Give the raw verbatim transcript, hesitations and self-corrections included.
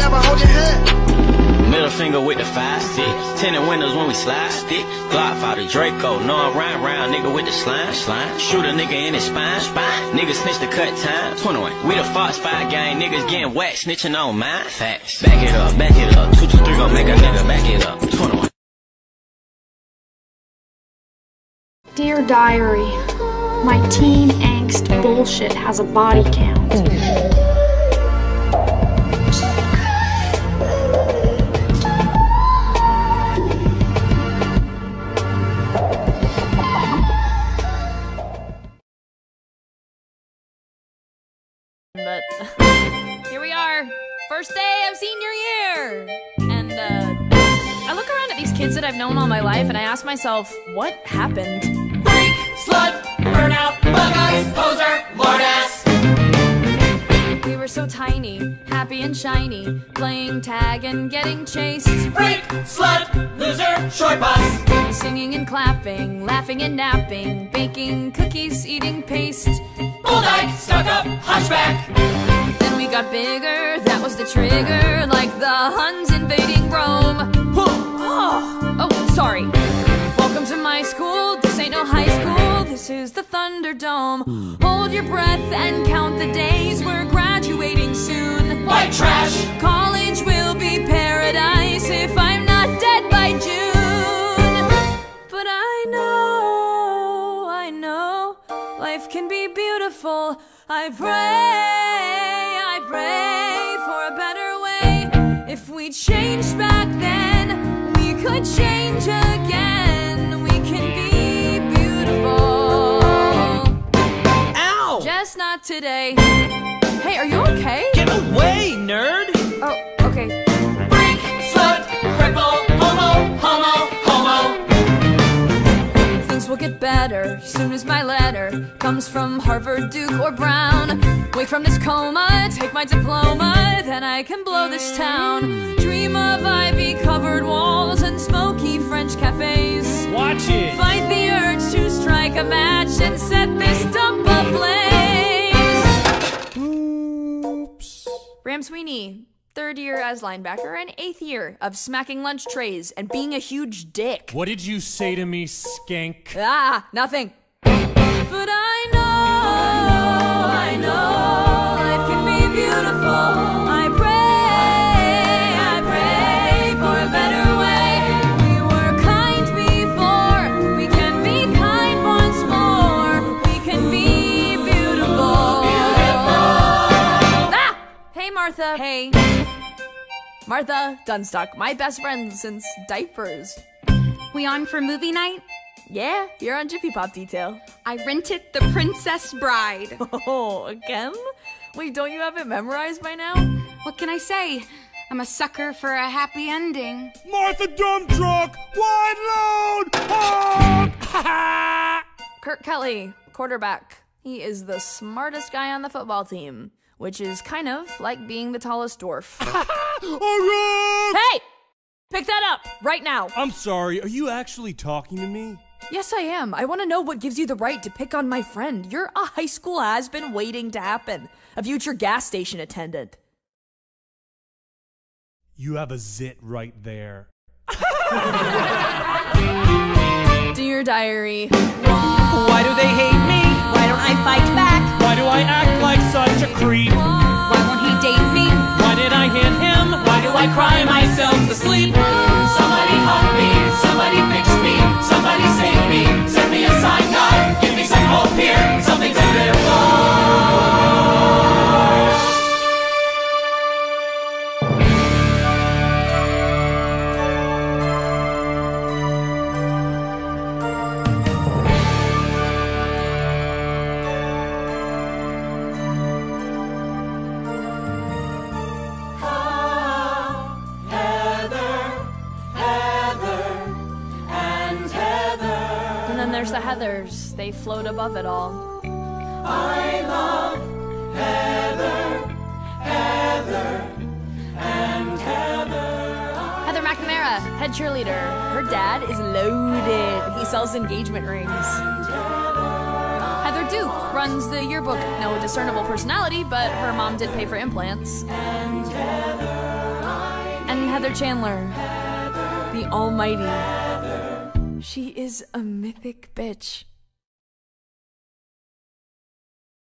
never hold your hand. Middle finger with the five stick. Tinted windows when we slide stick. Glock for the Draco. No, I'm round round nigga with the slime. Slime. Shoot a nigga in his spine. Spine. Niggas snitch the cut time. twenty-one. We the Fox five gang. Niggas getting whacked. Snitching on mine. Facts. Back it up. Back it up. Two, two, three. Gon' make a nigga back it up. twenty-one. Dear Diary, my teen angst bullshit has a body count. But here we are, first day of senior year, and uh, I look around at these kids that I've known all my life and I ask myself, what happened? Freak, slut, burnout, bug eyes, poser, lord ass. We were so tiny, happy and shiny, playing tag and getting chased. Freak, slut, loser, short bus. Singing and clapping, laughing and napping, baking cookies, eating paste. Bull dyke, stuck up, hunchback. Then we got bigger, that was the trigger, like the Huns invading Rome. Oh, oh, sorry. Welcome to my school, this ain't no high school, this is the Thunderdome. Hold your breath and count the days, we're graduating soon. White trash. College will be paradise if I'm not dead by June. But I know, I know, life can be beautiful. I pray, I pray for a better way. If we changed back then, we could change again. We can be beautiful. Ow! Just not today. Hey, are you okay? Get away, nerd! Oh, okay. Freak, slut, cripple, homo, homo, homo. Things will get better soon as my letter comes from Harvard, Duke, or Brown. Wake from this coma, take my diploma, then I can blow this town. Dream of ivy-covered walls and smoky French cafes. Watch it! Fight the urge to strike a match and set this dump ablaze. Oops. Ram Sweeney, third year as linebacker and eighth year of smacking lunch trays and being a huge dick. What did you say to me, skank? Ah, nothing. But I know, I know, life can be beautiful. I pray, I pray for a better way. We were kind before, we can be kind once more. We can be beautiful. Beautiful. Ah! Hey, Martha. Hey. Martha Dunstock, my best friend since diapers. We on for movie night? Yeah, you're on Jiffy Pop Detail. I rented The Princess Bride. Oh, again? Wait, don't you have it memorized by now? What can I say? I'm a sucker for a happy ending. Martha Dump Truck! Wide load! Honk! Kurt Kelly, quarterback. He is the smartest guy on the football team, which is kind of like being the tallest dwarf. Hey! Pick that up, right now. I'm sorry, are you actually talking to me? Yes, I am. I want to know what gives you the right to pick on my friend. You're a high school has-been waiting to happen. A future gas station attendant. You have a zit right there. Dear Diary. Why do they hate me? Why don't I fight back? Why do I act like such a creep? Why won't he date me? Why did I hit him? Why do I cry myself to sleep? Somebody help me, somebody fix me, somebody save me, send me a sign, God, give me some hope here, something to live for. There's the Heathers. They float above it all. I love Heather, Heather, and Heather. Heather McNamara, head cheerleader. Her dad is loaded. He sells engagement rings. Heather Duke runs the yearbook. No discernible personality, but her mom did pay for implants. And Heather. And Heather Chandler, the almighty. She is a mythic bitch.